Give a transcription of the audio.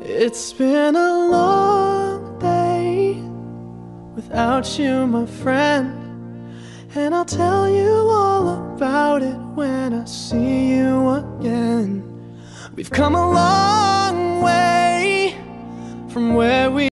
It's been a long day without you, my friend, and I'll tell you all about it when I see you again. We've come a long way from where we